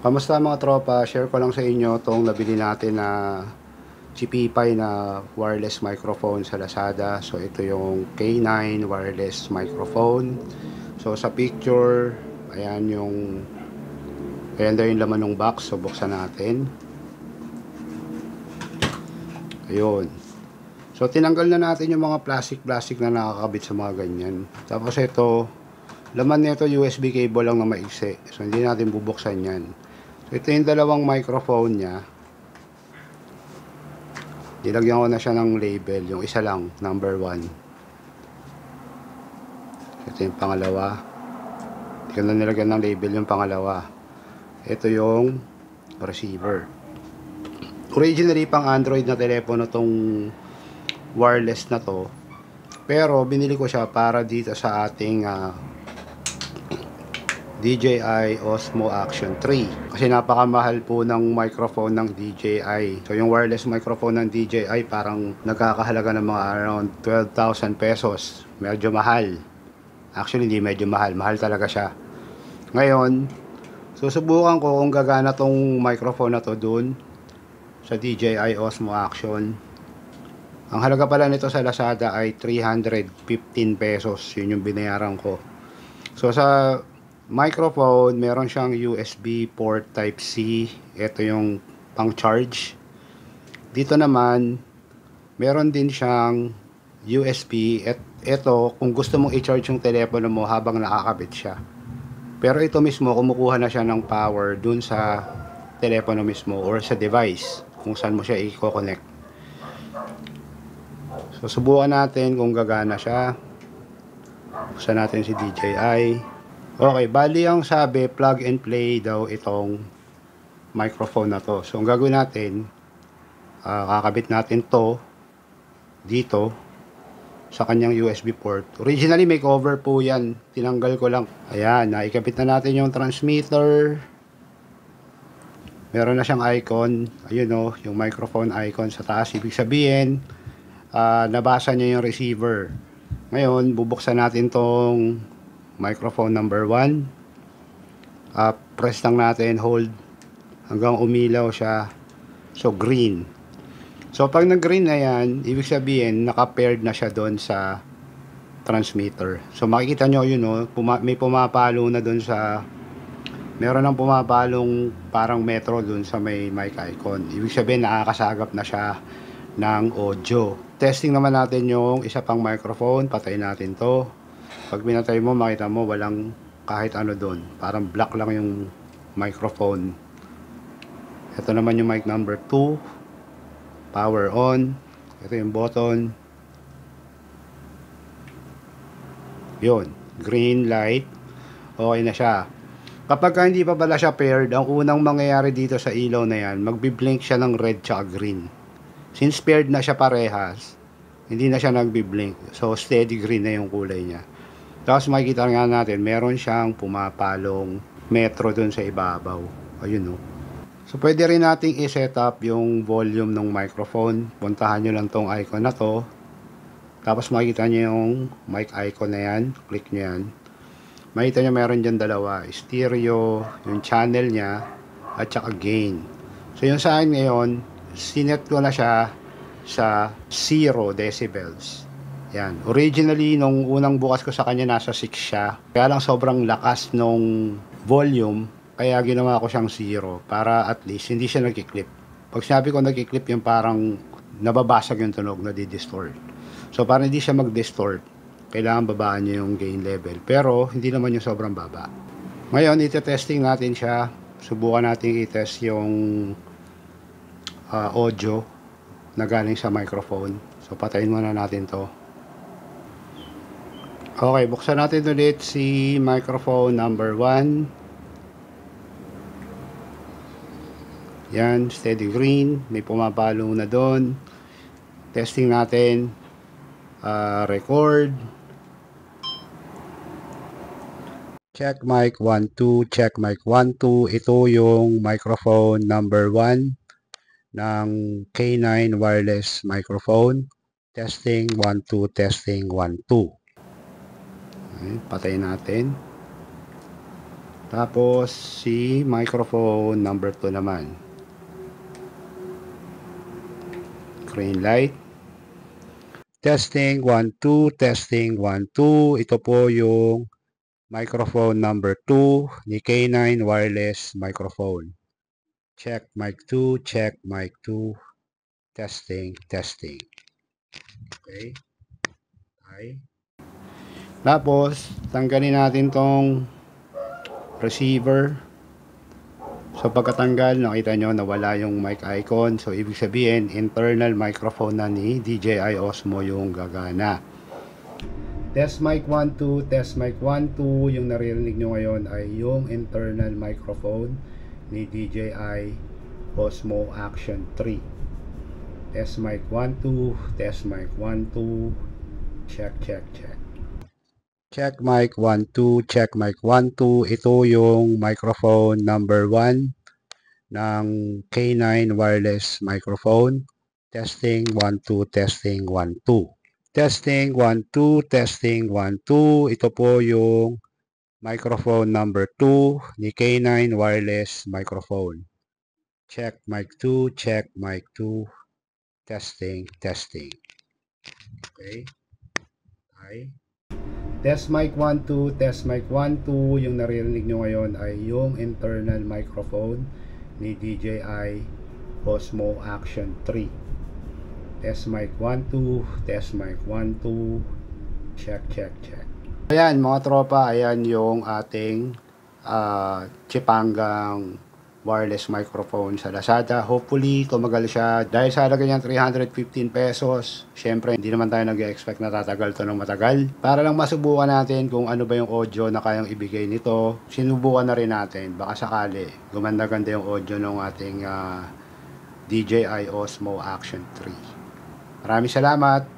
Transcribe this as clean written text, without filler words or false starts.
Kamusta mga tropa? Share ko lang sa inyo itong nabili natin na Chipipay na wireless microphone sa Lazada. So ito yung K9 wireless microphone. So sa picture, ayan daw yung laman ng box. So buksan natin. Ayun. So tinanggal na natin yung mga plastic na nakakabit sa mga ganyan. Tapos ito, laman nito USB cable lang na maiksi. So hindi natin bubuksan yan. So ito yung dalawang microphone niya. Nilagyan ko na siya ng label. Yung isa lang, number 1. Ito yung pangalawa. Hindi ko na nilagyan ng label yung pangalawa. Ito yung receiver. Originally, pang Android na telepono tong wireless na to. Pero, binili ko siya para dito sa ating DJI Osmo Action 3 kasi napakamahal po ng microphone ng DJI. So yung wireless microphone ng DJI parang nagkakahalaga ng mga around 12,000 pesos. Medyo mahal. Actually hindi medyo mahal, mahal talaga siya. Ngayon, susubukan ko kung gagana tong microphone na to dun sa DJI Osmo Action. Ang halaga pala nito sa Lazada ay 315 pesos. Yun yung binayaran ko. So sa microphone, meron siyang USB port type C. Ito yung pang charge. Dito naman, meron din siyang USB. Ito, kung gusto mong i-charge yung telepono mo habang nakakabit siya. Pero ito mismo, kumukuha na siya ng power dun sa telepono mismo or sa device kung saan mo siya i-connect. So, subukan natin kung gagana siya. Buksan natin si DJI. Okay, bali ang sabi, plug and play daw itong microphone na to. So, ang gagawin natin, kakabit natin to dito sa kanyang USB port. Originally, may cover po yan. Tinanggal ko lang. Ayan, naikabit na natin yung transmitter. Meron na siyang icon. Ayun o, yung microphone icon sa taas. Ibig sabihin, nabasa niya yung receiver. Ngayon, bubuksan natin tong microphone number 1. Press lang natin, hold hanggang umilaw siya. So green. So pag nag-green na yan, ibig sabihin naka-paired na siya doon sa transmitter. So makikita nyo yun, no? May pumapalo na doon sa, meron ng pumapalong parang metro doon sa may mic icon. Ibig sabihin nakakasagap na siya ng audio. Testing naman natin yung isa pang microphone. Patayin natin to. Pag pinatay mo, makita mo walang kahit ano doon. Parang black lang yung microphone. Ito naman yung mic number 2. Power on. Ito yung button. Yun. Green light. Okay na siya. Kapag hindi pa pala siya paired, ang unang mangyayari dito sa ilaw na yan, magbiblink siya ng red tsaka green. Since paired na siya parehas, hindi na siya nagbiblink. So, steady green na yung kulay niya. Tapos makikita nga natin, meron siyang pumapalong metro dun sa ibabaw. Ayun, no. So, pwede rin nating i-set up yung volume ng microphone. Puntahan nyo lang tong icon na to. Tapos makikita nyo yung mic icon na yan. Click nyo yan. Makikita nyo meron dyan dalawa. Stereo, yung channel niya, at saka gain. So, yung sa akin ngayon, sinet ko na siya sa 0 decibels. Yan. Originally, nung unang bukas ko sa kanya, nasa 6 siya. Kaya lang sobrang lakas nung volume. Kaya ginawa ko siyang 0 para at least hindi siya nagki-clip. Pag sinabi ko nagki-clip, yung parang nababasag yung tunog, nadi-distort. So para hindi siya mag-distort, kailangan babaan niyo yung gain level. Pero hindi naman yung sobrang baba. Ngayon, ite-testing natin siya. Subukan natin i-test yung audio na galing sa microphone. So patayin muna natin to. Okay, buksan natin ulit si microphone number 1. Yan, steady green. May pumapalo na doon. Testing natin. Record. Check mic 1, 2. Check mic 1, 2. Ito yung microphone number 1 ng K9 wireless microphone. Testing 1, 2. Testing 1, 2. Patayin natin. Tapos si microphone number 2 naman. Green light. Testing 1 2, testing 1 2. Ito po yung microphone number 2 ni K9 wireless microphone. Check mic 2, check mic 2. Testing, testing. Okay. Okay. Tapos, tanggalin natin tong receiver. So, pagkatanggal, nakita nyo, nawala yung mic icon. So, ibig sabihin, internal microphone na ni DJI Osmo yung gagana. Test mic 1, 2, test mic 1, 2. Yung naririnig nyo ngayon ay yung internal microphone ni DJI Osmo Action 3. Test mic 1, 2, test mic 1, 2. Check, check, check. Check mic 1, 2, check mic 1, 2. Ito yung microphone number 1 ng K9 wireless microphone. Testing 1, 2, testing 1, 2. Testing 1, 2, testing 1, 2. Ito po yung microphone number 2 ni K9 wireless microphone. Check mic 2, check mic 2. Testing, testing. Okay. Okay. Test mic 1, 2, test mic 1, 2. Yung naririnig nyo ngayon ay yung internal microphone ni DJI Osmo Action 3. Test mic 1, 2, test mic 1, 2. Check, check, check. Ayan mga tropa, ayan yung ating Chipanggang wireless microphone sa Lazada. Hopefully, tumagal siya. Dahil sa halaga niyan 315 pesos. Syempre, hindi naman tayo nag-expect na tatagal to ng matagal. Para lang masubukan natin kung ano ba yung audio na kayang ibigay nito. Sinubukan na rin natin. Baka sakali, gumanda-ganda yung audio ng ating DJI Osmo Action 3. Maraming salamat.